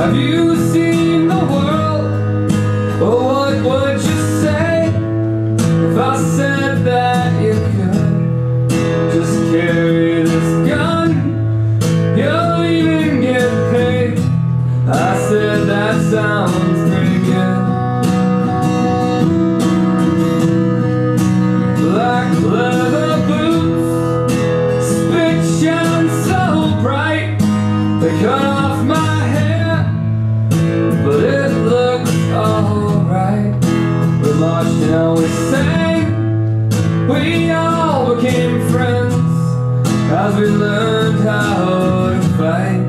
Have you seen the world? Well, what would you say if I said that you could just carry this gun? You'll even get paid. I said that sounds pretty good. Black leather boots, spit shine so bright. They cut off my hair, but it looks alright. We marched and we sang, we all became friends as we learned how to fight.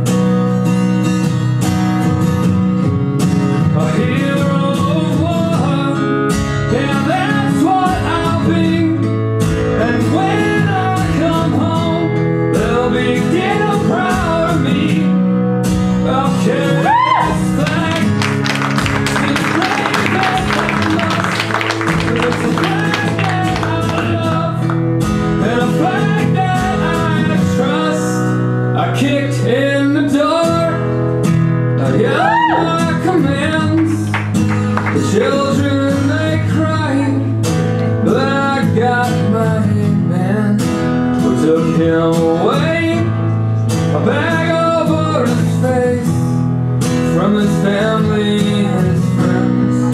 A hero of war, yeah, that's what I'll be. And when I come home, they'll be damn proud of me. I'll carry this flag, it's brave as I must. It's a flag that I love, and a flag that I trust. I kicked in the door, I yelled my commands. The children, they cried, but I got my man. We took him away, a bag over his face, from his family and his friends.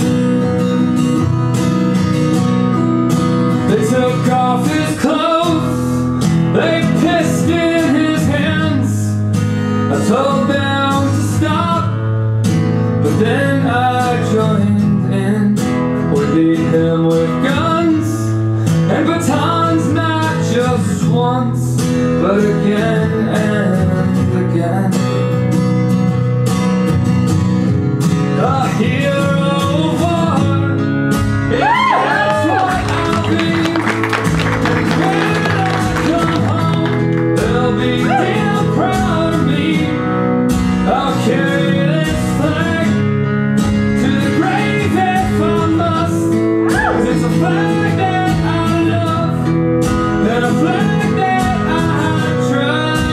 They took off his clothes, they pissed in his hands. I told them to stop, but then I joined in. We beat him with guns and batons, not just once, but again and again. A hero of war, yeah, that's what I'll be. And when I come home, they'll be damn proud of me. I'll carry this flag to the grave if I must. 'Cause it's a flag that I love, and a flag that I trust.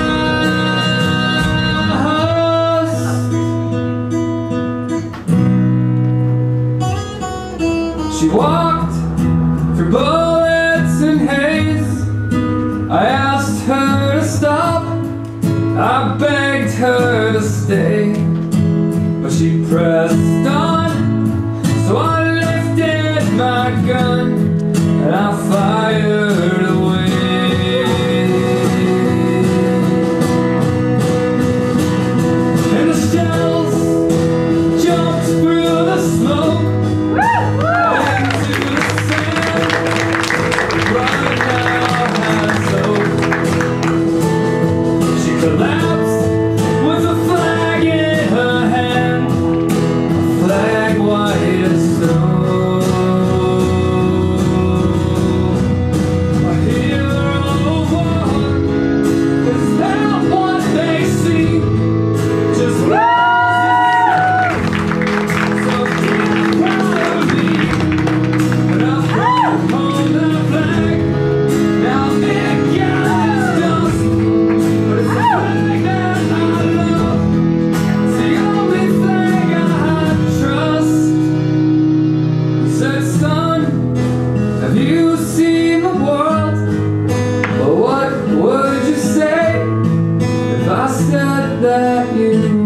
She walked through bullets and haze. I asked her to stop, I begged her to stay, but she pressed on. So I lifted my gun and I fired away. And the shells jumped through the smoke into the sand. Right now has hope. She collapsed with a flag in her hand, a flag white as snow. A hero of war, is that what they see? Just roses, so keep proud of me. And I'll bring home the flag. Now Nick got his dust, but it's the flag that I love. It's the only flag I trust. He said, son, have you seen the world? Well, what would you say if I said that you